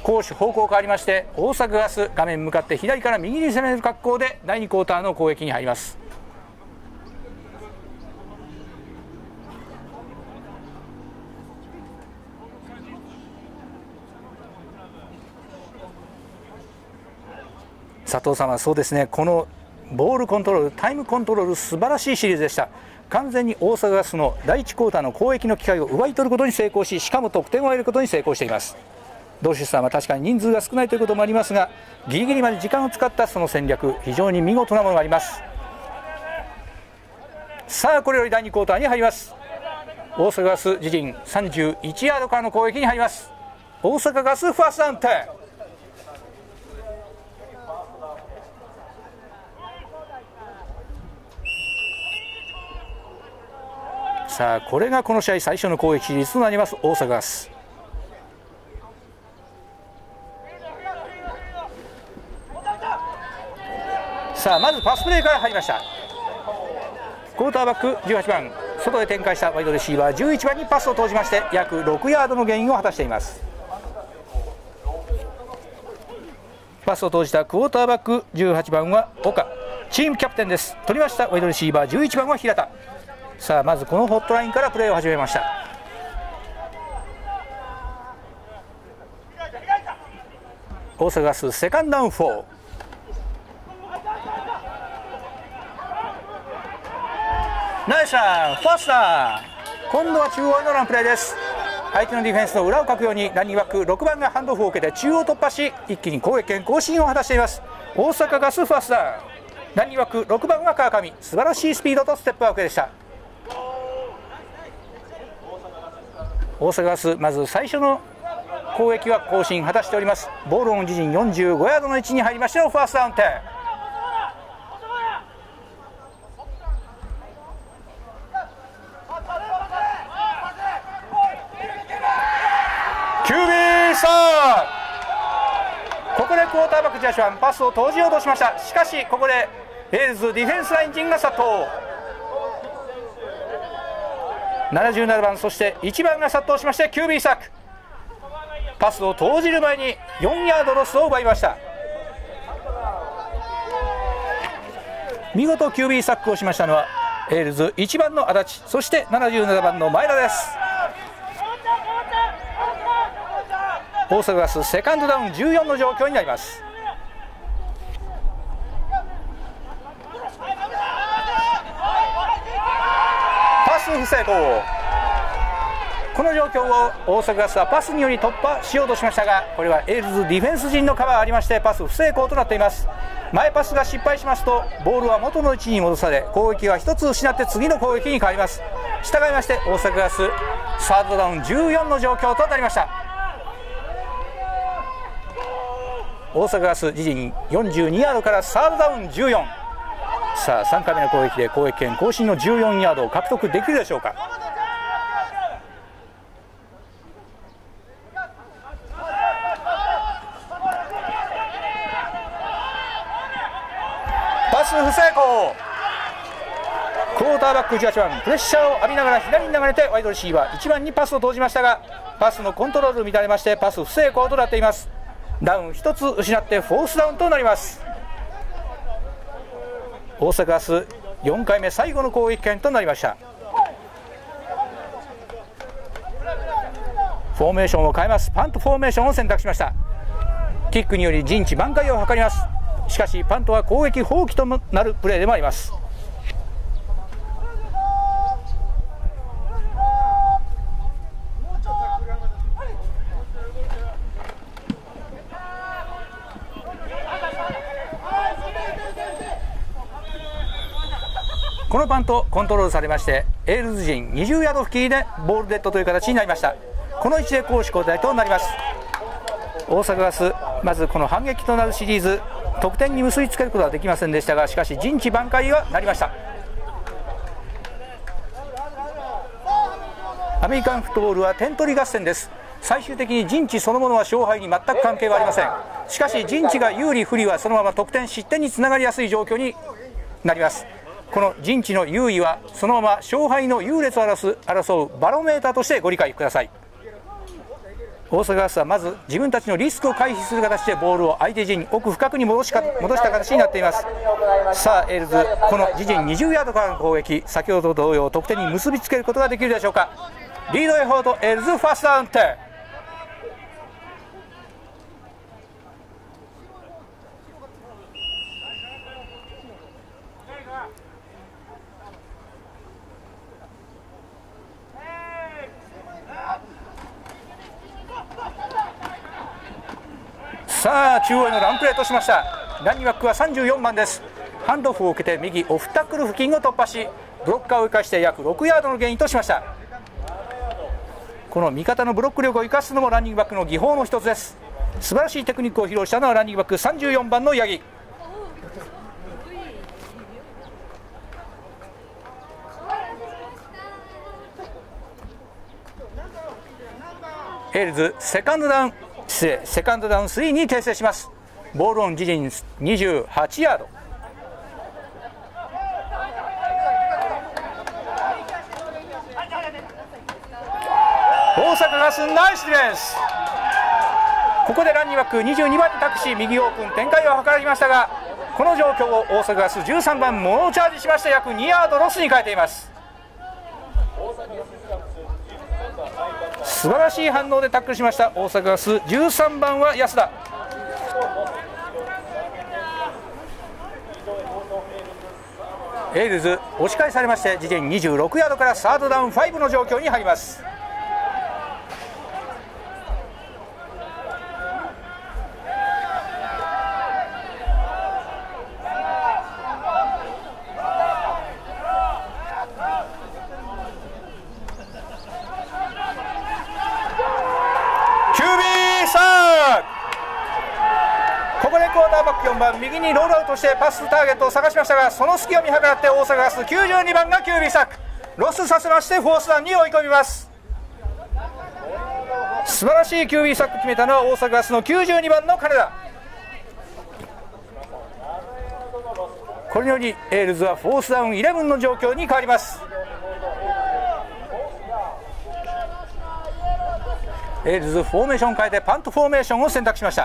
攻守方向変わりまして、大阪ガス画面向かって左から右に攻める格好で第2クォーターの攻撃に入ります。佐藤さんはそうですね、このボールコントロール、タイムコントロール、素晴らしいシリーズでした。完全に大阪ガスの第1クォーターの攻撃の機会を奪い取ることに成功し、しかも得点を得ることに成功しています。ドシュさんは確かに人数が少ないということもありますが、ギリギリまで時間を使ったその戦略、非常に見事なものがあります。さあこれより第2クォーターに入ります。大阪ガス自陣31ヤードからの攻撃に入ります。大阪ガスファーストダウン10。さあこれがこの試合最初の攻撃比率となります大阪ガス。さあまずパスプレーから入りました。クォーターバック18番、外へ展開したワイドレシーバー11番にパスを投じまして、約6ヤードのゲインを果たしています。パスを投じたクォーターバック18番は岡、チームキャプテンです。取りましたワイドレシーバー11番は平田。さあまずこのホットラインからプレーを始めました。大阪ガスセカンドダウン4。ナイスランファースター。今度は中央へのランプレーです。相手のディフェンスの裏をかくようにランニングバック6番がハンドオフを受けて中央突破し、一気に攻撃権更新を果たしています。大阪ガスファースター。ランニングバック6番は川上、素晴らしいスピードとステップワークでした。大阪ガスまず最初の攻撃は更新果たしております。ボールオン自陣45ヤードの位置に入りましてのファーストダウン10。QB サー。ここでクォーターバック18番パスを投じようとしました。しかしここでエールズディフェンスライン陣が殺到。77番そして1番が殺到しまして QB サック。パスを投じる前に4ヤードロスを奪いました。見事 QB サックをしましたのはエールズ1番の足立、そして77番の前田です。大阪ガスセカンドダウン14の状況になります。パス不成功。この状況を大阪ガスはパスにより突破しようとしましたが、これはエールズディフェンス陣のカバーがありましてパス不成功となっています。前パスが失敗しますとボールは元の位置に戻され、攻撃は1つ失って次の攻撃に変わります。したがいまして大阪ガスサードダウン14の状況となりました。大阪ガス自陣42ヤードからサードダウン14。さあ3回目の攻撃で攻撃権更新の14ヤードを獲得できるでしょうか。パス不成功。クォーターバック18番プレッシャーを浴びながら左に流れてワイドレシーバー1番にパスを投じましたが、パスのコントロール乱れましてパス不成功となっています。ダウン1つ失ってフォースダウンとなります。大阪ガス4回目最後の攻撃権となりました。フォーメーションを変えます。パントフォーメーションを選択しました。キックにより陣地挽回を図ります。しかしパントは攻撃放棄となるプレーでもあります。このパントコントロールされましてエールズ陣20ヤード付近でボールデッドという形になりました。この位置で攻守交代となります。大阪ガスまずこの反撃となるシリーズ得点に結びつけることはできませんでしたが、しかし陣地挽回はなりました。アメリカンフットボールは点取り合戦です。最終的に陣地そのものは勝敗に全く関係はありません。しかし陣地が有利不利はそのまま得点失点につながりやすい状況になります。この陣地の優位はそのまま勝敗の優劣を争うバロメーターとしてご理解ください。 大阪ガスはまず自分たちのリスクを回避する形でボールを相手陣奥深くに戻した形になっています。さあエールズ、この自陣20ヤードからの攻撃、先ほど同様得点に結びつけることができるでしょうか。リードエフォートエールズファーストダウン10。さあ中央へのランプレーとしました。ランニングバックは34番です。ハンドオフを受けて右オフタックル付近を突破し、ブロッカーを生かして約6ヤードのゲインとしました。この味方のブロック力を生かすのもランニングバックの技法の一つです。素晴らしいテクニックを披露したのはランニングバック34番の八木。エールズセカンドダウン3に訂正します。ボールオン自陣28ヤード。大阪ガスナイスディフェンス。ここでランニングバック22番に託し右オープン展開を図りましたが、この状況を大阪ガス13番モノチャージしまして約2ヤードロスに変えています。素晴らしい反応でタックルしました大阪ガス13番は安田。エールズ押し返されまして自陣26ヤードからサードダウン5の状況に入ります。4番右にロールアウトしてパスターゲットを探しましたが、その隙を見計らって大阪ガス92番が QB サックロスさせましてフォースダウンに追い込みます。素晴らしい QB サック決めたのは大阪ガスの92番の金田。これによりエールズはフォースダウン11の状況に変わります。エールズフォーメーションを変えてパントフォーメーションを選択しました。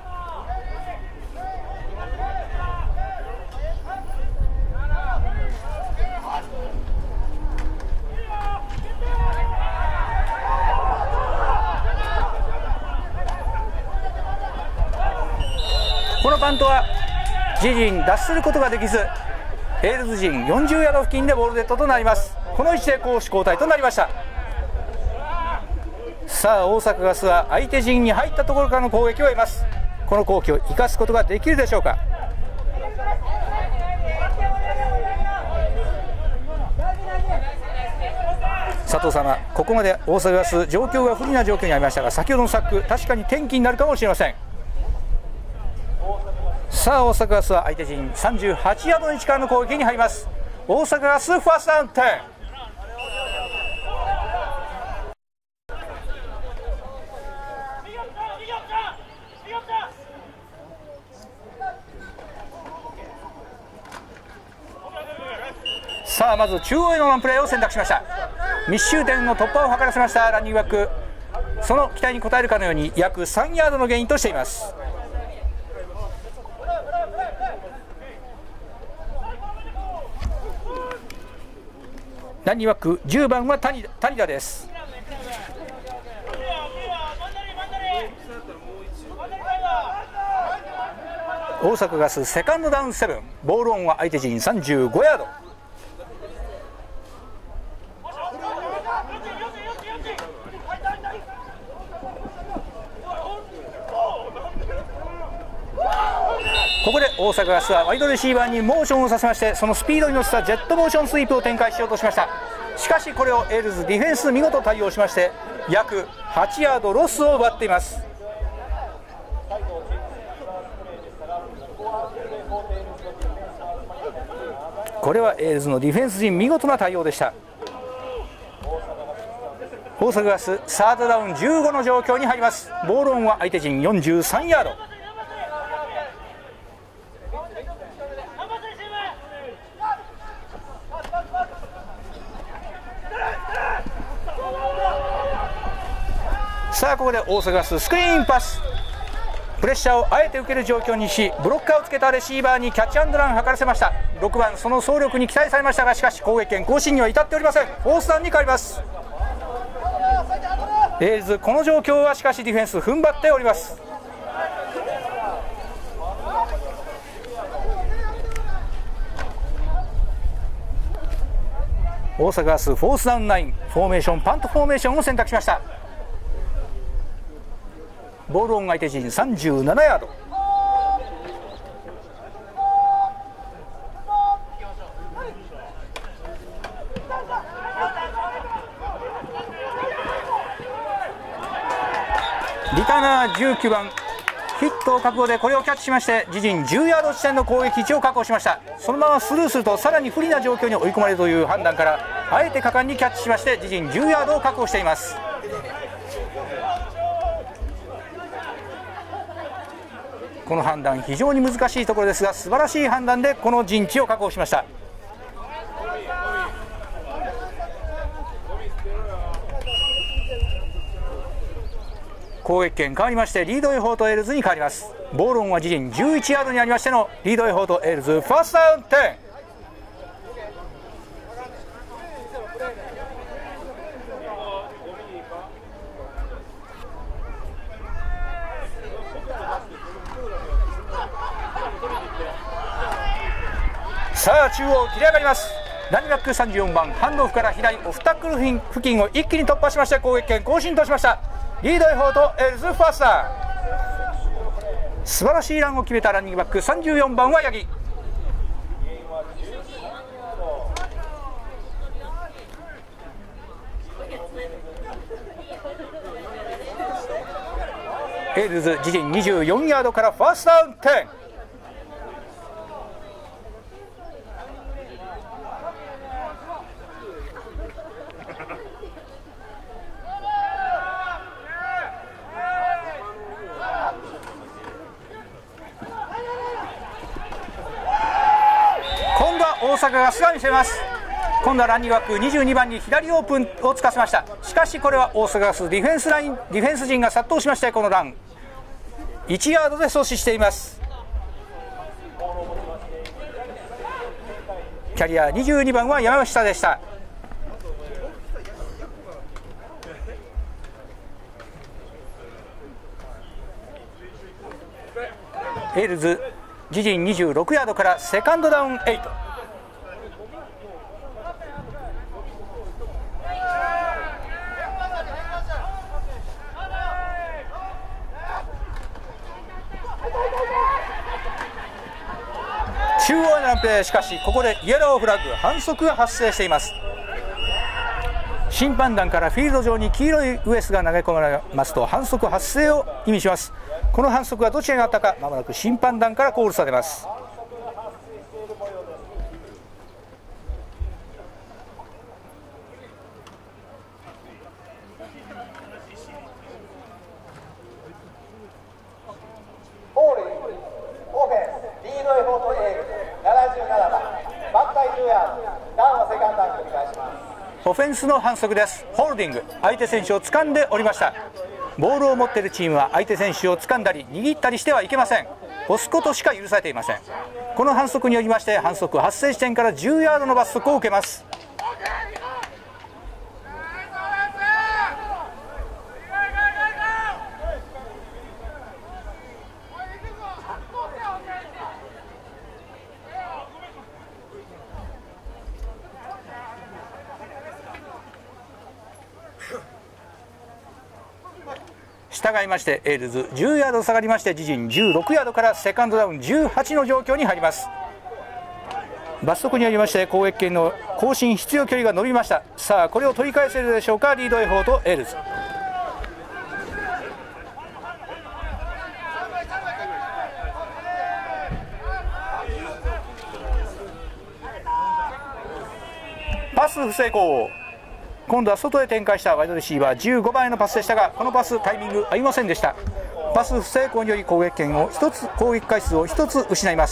このパントは自陣脱することができず、エールズ陣40ヤード付近でボールデッドとなります。この位置で攻守交代となりました。さあ大阪ガスは相手陣に入ったところからの攻撃を得ます。この攻撃を生かすことができるでしょうか。佐藤様、ここまで大阪ガス状況が不利な状況にありましたが、先ほどのサック確かに転機になるかもしれません。さあ大阪ガスは相手陣38ヤードの位置からの攻撃に入ります。大阪ガスファーストダウン10。さあまず中央へのワンプレーを選択しました。密集点の突破を図らせましたランニングバック、その期待に応えるかのように約3ヤードのゲインとしています。ランニングバック10番は谷田です。大阪ガスセカンドダウン7、ボールオンは相手陣35ヤード。ここで大阪ガスはワイドレシーバーにモーションをさせまして、そのスピードに乗せたジェットモーションスイープを展開しようとしました。しかしこれをエールズディフェンス見事対応しまして約8ヤードロスを奪っています。これはエールズのディフェンス陣見事な対応でした。大阪ガスサードダウン15の状況に入ります。ボールオンは相手陣43ヤード。さあここで大阪ガススクリーンパス、プレッシャーをあえて受ける状況にし、ブロッカーをつけたレシーバーにキャッチアンドランを図らせました。6番、その走力に期待されましたが、しかし攻撃権更新には至っておりません。フォースダウンに変わります。エールズ、この状況はしかしディフェンス踏ん張っております。大阪ガスフォースダウン9、フォーメーションパントフォーメーションを選択しました。ボールオン相手陣37ヤード。リターナー19番、ヒットを覚悟でこれをキャッチしまして、自陣10ヤード地点の攻撃位置を確保しました。そのままスルーするとさらに不利な状況に追い込まれるという判断から、あえて果敢にキャッチしまして自陣10ヤードを確保しています。この判断非常に難しいところですが、素晴らしい判断でこの陣地を確保しました。攻撃権変わりましてリードエフォートエールズに変わります。ボールオンは自陣11ヤードにありましてのリードエフォートエールズファーストダウン10。さあ中央切り上がります。ランニングバック34番、ハンドオフから左オフタックル付近を一気に突破しまして攻撃権更新としました。リードエフォートエールズファースター、素晴らしいランを決めたランニングバック34番は八木。エールズ自陣24ヤードからファーストダウン10。大阪がすが見せます。今度はランニングバック22番に左オープンをつかせました。しかしこれは大阪ガスディフェンス陣が殺到しまして、このラン1ヤードで阻止しています。キャリア22番は山下でした。エールズ自陣26ヤードからセカンドダウン8。中央へのランプレー、しかしここでイエローフラッグ、反則が発生しています。審判団からフィールド上に黄色いウエスが投げ込まれますと反則発生を意味します。この反則がどちらにあったか、まもなく審判団からコールされます。オフェンスの反則です。ホールディング、相手選手を掴んでおりました。ボールを持っているチームは相手選手を掴んだり握ったりしてはいけません。押すことしか許されていません。この反則によりまして反則発生地点から10ヤードの罰則を受けます。従いましてエールズ10ヤード下がりまして自陣16ヤードからセカンドダウン18の状況に入ります。罰則によりまして攻撃権の更新必要距離が伸びました。さあこれを取り返せるでしょうか、リードエフォートエールズ。パス不成功。今度は外へ展開したワイドレシーバー15番へのパスでしたが、このパスタイミング合いませんでした。パス不成功により攻撃回数を1つ失います。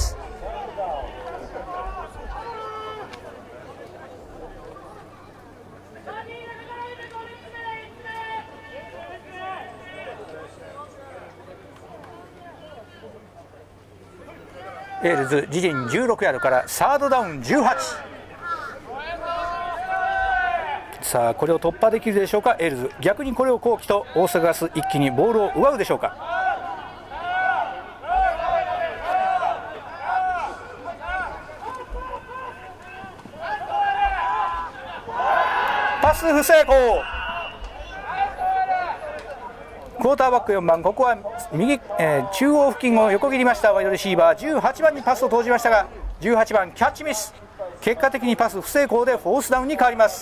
エールズ自陣16ヤードからサードダウン18。さあこれを突破できるでしょうかエールズ。逆にこれを好機と大阪ガス一気にボールを奪うでしょうか。パス不成功。クォーターバック4番、ここは右、中央付近を横切りましたワイドレシーバー18番にパスを投じましたが18番キャッチミス。結果的にパス不成功でフォースダウンに変わります。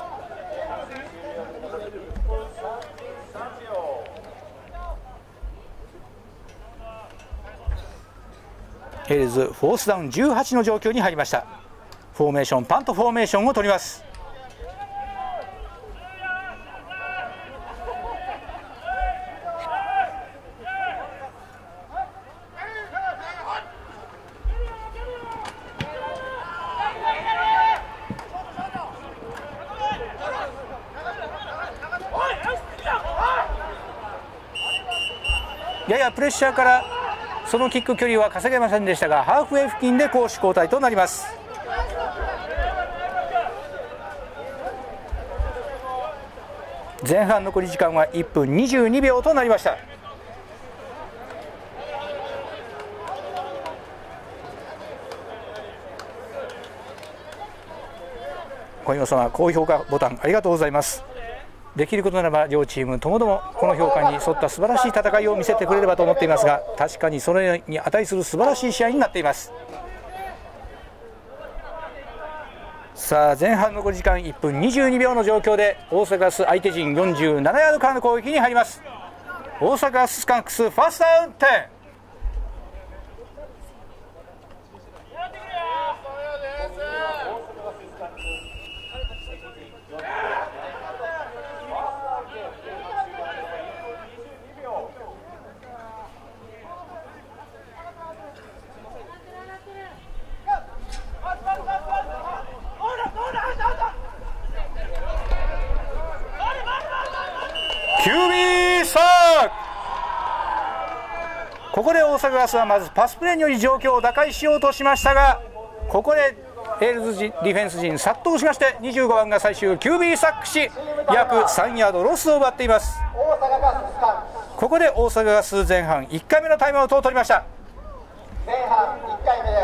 エールズフォースダウン18の状況に入りました。フォーメーションパントフォーメーションを取ります。ややプレッシャーからそのキック距離は稼げませんでしたがハーフウェイ付近で攻守交代となります。前半残り時間は1分22秒となりました。小岩様高評価ボタンありがとうございます。できることならば両チームともどもこの評価に沿った素晴らしい戦いを見せてくれればと思っていますが確かにそれに値する素晴らしい試合になっています。さあ前半残り時間1分22秒の状況で大阪ガス相手陣47ヤードからの攻撃に入ります。大阪ガススカンクスファーストダウン10。QB サーク。ここで大阪ガスはまずパスプレーにより状況を打開しようとしましたがここでエールズディフェンス陣殺到しまして25番が最終 QB サックし約3ヤードロスを奪っています。ここで大阪ガス前半1回目のタイムアウトを取りました。 前半1回目です。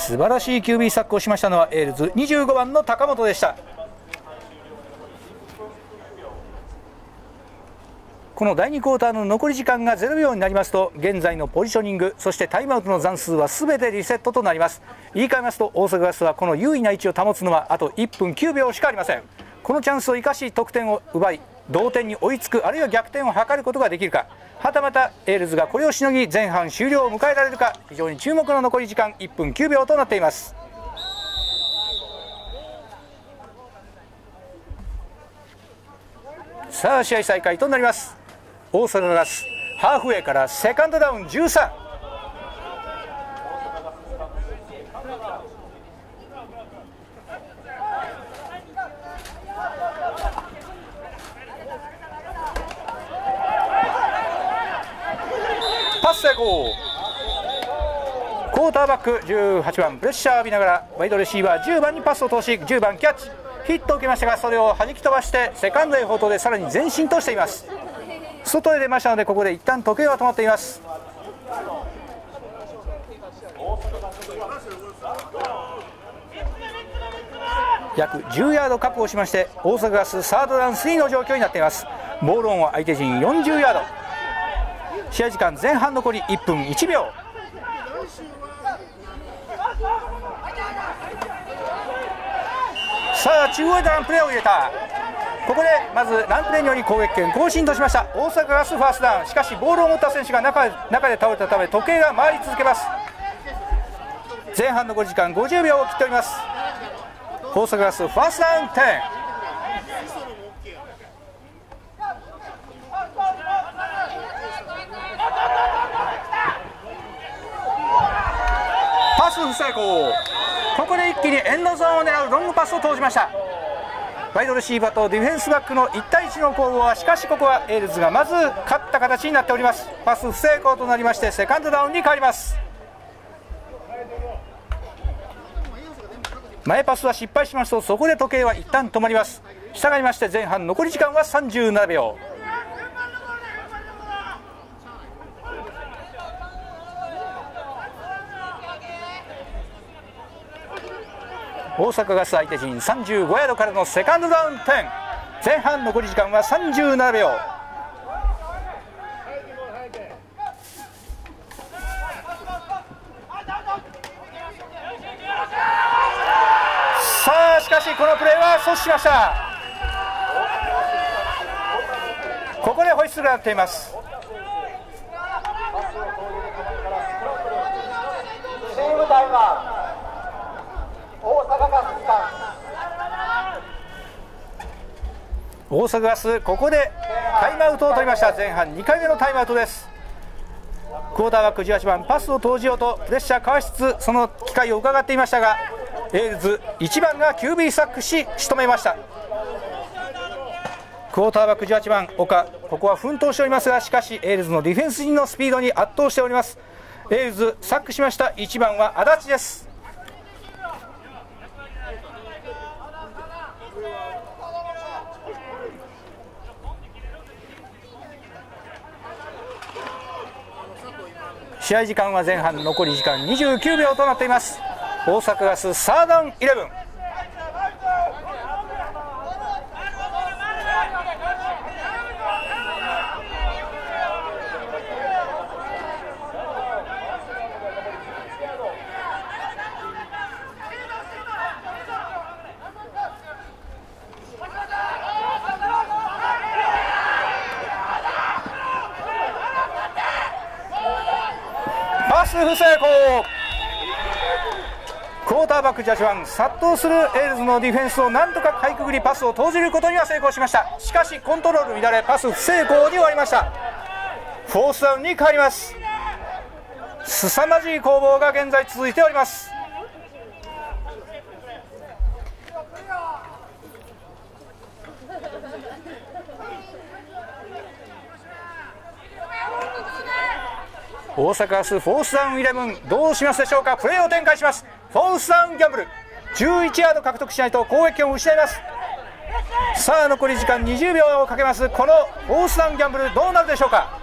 素晴らしい QB サックをしましたのはエールズ25番の高本でした。この第2クォーターの残り時間が0秒になりますと現在のポジショニングそしてタイムアウトの残数は全てリセットとなります。言い換えますと大阪ガスはこの優位な位置を保つのはあと1分9秒しかありません。このチャンスを生かし得点を奪い同点に追いつくあるいは逆転を図ることができるかはたまたエールズがこれをしのぎ前半終了を迎えられるか非常に注目の残り時間1分9秒となっています。さあ試合再開となります。大阪ガスハーフウェイからセカンドダウン13。パス成功。クォーターバック18番プレッシャーを浴びながらワイドレシーバー10番にパスを通し10番キャッチヒットを受けましたがそれを弾き飛ばしてセカンドへ放投でさらに前進としています。外へ出ましたのでここで一旦時計は止まっています。約10ヤード確保しまして大阪ガスサードダウン3の状況になっています。ボールオンは相手陣40ヤード。試合時間前半残り1分1秒。さあ中央へランプレーを入れた。ここでまずランプレーにより攻撃権更新としました大阪ガスファーストダウン。しかしボールを持った選手が中で倒れたため時計が回り続けます。前半残り時間50秒を切っております。大阪ガスファーストダウン10。パス不成功。ここで一気にエンドゾーンを狙うロングパスを投じました。 ワイドレシーバーとディフェンスバックの1対1の攻防はしかしここはエールズがまず勝った形になっております。パス不成功となりましてセカンドダウンに変わります。前パスは失敗しますとそこで時計は一旦止まります。したがりまして前半残り時間は37秒。大阪ガス相手陣35ヤードからのセカンドダウン10。前半残り時間は37秒。さあしかしこのプレーは阻止しました。ここでホイッスルが鳴っています。 チームタイムアウト。大阪ガス時間。 大阪ガスここでタイムアウトを取りました。前半2回目のタイムアウトです。クォーターバック18番パスを投じようとプレッシャーかわしつつその機会を伺っていましたがエールズ1番が QB サックし仕留めました。クォーターバック18番岡ここは奮闘しておりますがしかしエールズのディフェンス陣のスピードに圧倒しております。エールズサックしました。1番は足立です。試合時間は前半残り時間29秒となっています。大阪ガスサーダウン11。パス不成功。クォーターバック18番殺到するエールズのディフェンスをなんとかかいくぐりパスを投じることには成功しました。しかしコントロール乱れパス不成功に終わりました。フォースダウンに変わります。凄まじい攻防が現在続いております。大阪ガスフォースダウン11どうしますでしょうか。プレーを展開します。フォースダウンギャンブル11ヤード獲得しないと攻撃権を失います。さあ残り時間20秒をかけます。このフォースダウンギャンブルどうなるでしょうか。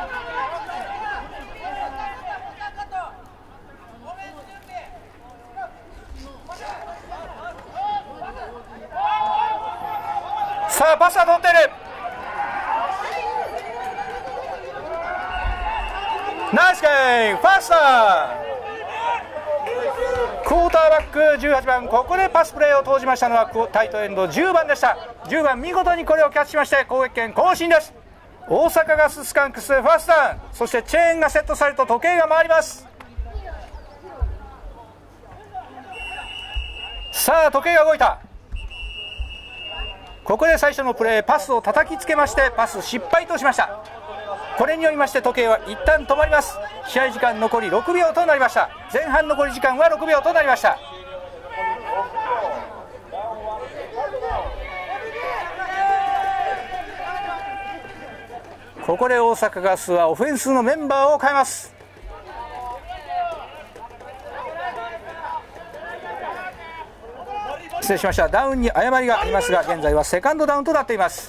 さあパスは取っている。ナイスゲームファースター。クォーターバック18番ここでパスプレーを投じましたのはタイトエンド10番でした。10番見事にこれをキャッチしまして攻撃権更新です。大阪ガススカンクスファースター。そしてチェーンがセットされると時計が回ります。さあ時計が動いた。ここで最初のプレーパスを叩きつけましてパス失敗としました。これによりまして時計は一旦止まります。試合時間残り6秒となりました。前半残り時間は6秒となりました。ここで大阪ガスはオフェンスのメンバーを変えます。失礼しました。ダウンに誤りがありますが現在はセカンドダウンとなっています。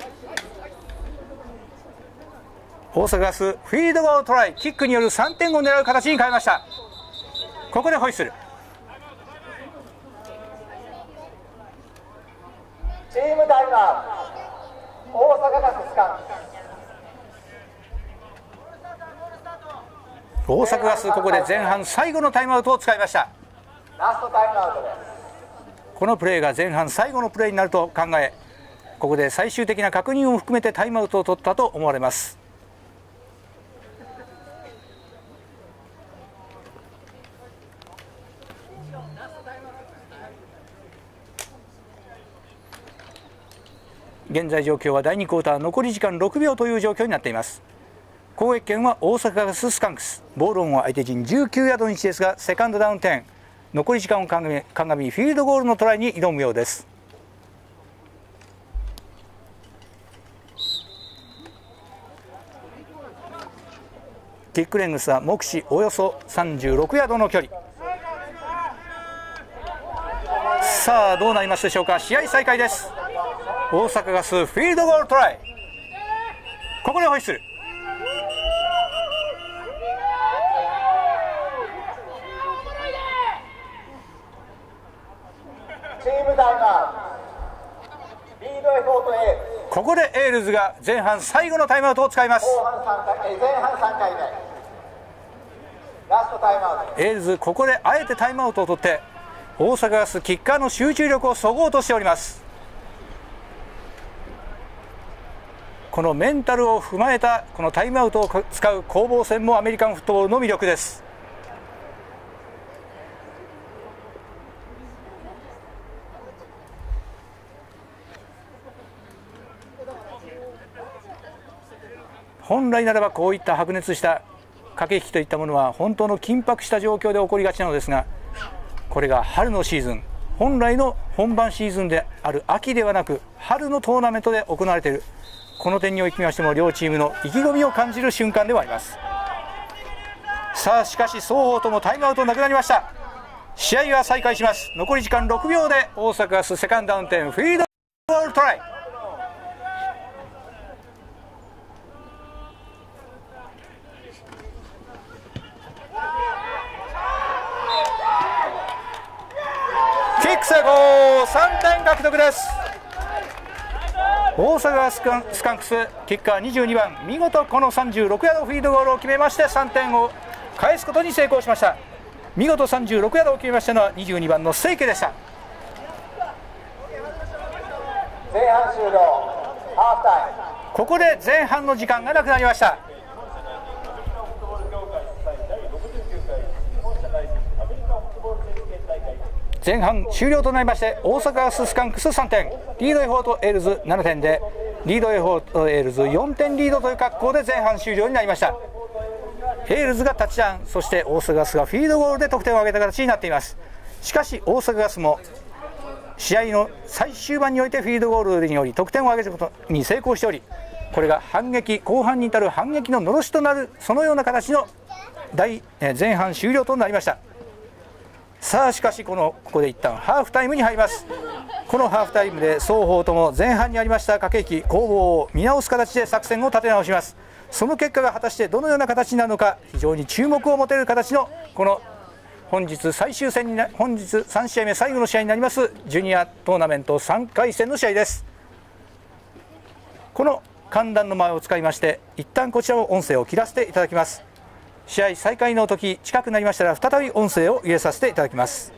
大阪ガスフィールドゴールトライキックによる3点を狙う形に変えました。ここでホイッスル。 チームタイムアウト。大阪ガススカン。 大阪ガスここで前半最後のタイムアウトを使いました。 ラストタイムアウトです。 このプレーが前半最後のプレーになると考えここで最終的な確認を含めてタイムアウトを取ったと思われます。現在状況は第2クォーター残り時間6秒という状況になっています。攻撃権は大阪ガススカンクス。ボールオンは相手陣19ヤードの位置ですがセカンドダウン10。残り時間を鑑みフィールドゴールのトライに挑むようです。 キックレングスは目視およそ36ヤードの距離。さあどうなりますでしょうか。試合再開です。大阪ガスフィールドゴールトライ。ここでホイッスル。 チームタイムアウト。リードエフォートエールズ。 ここでエールズが前半最後のタイムアウトを使います。 前半3回目。ラストタイムアウト。 エールズここであえてタイムアウトを取って大阪ガスキッカーの集中力をそごうとしております。このメンタルを踏まえたこのタイムアウトを使う攻防戦もアメリカンフットボールの魅力です。本来ならばこういった白熱した駆け引きといったものは本当の緊迫した状況で起こりがちなのですが、これが春のシーズン、本来の本番シーズンである秋ではなく春のトーナメントで行われている、この点におきましても両チームの意気込みを感じる瞬間ではあります。さあしかし双方ともタイムアウトなくなりました。試合が再開します。残り時間6秒で大阪ガスセカンドダウン点フィールドゴールトライ。キック成功、3点獲得です。大阪スカンクスキッカー22番、見事この36ヤードフィールドゴールを決めまして3点を返すことに成功しました。見事36ヤードを決めましたのは22番の清家でした。 前半終了。ハーフタイム。 ここで前半の時間がなくなりました。前半終了となりまして大阪ガススカンクス3点、リードエフォートエールズ7点でリードエフォートエールズ4点リードという格好で前半終了になりました。エールズがタッチダウン、そして大阪ガスがフィールドゴールで得点を挙げた形になっています。しかし大阪ガスも試合の最終盤においてフィールドゴールにより得点を挙げることに成功しており、これが反撃、後半に至る反撃ののろしとなる、そのような形の前半終了となりました。さあしかしここで一旦ハーフタイムに入ります。このハーフタイムで双方とも前半にありました駆け引き攻防を見直す形で作戦を立て直します。その結果が果たしてどのような形になるのか、非常に注目を持てる形のこの本日最終戦に本日3試合目最後の試合になりますジュニアトーナメント3回戦の試合です。この寒暖の前を使いまして一旦こちらの音声を切らせていただきます。試合再開の時近くなりましたら再び音声を入れさせていただきます。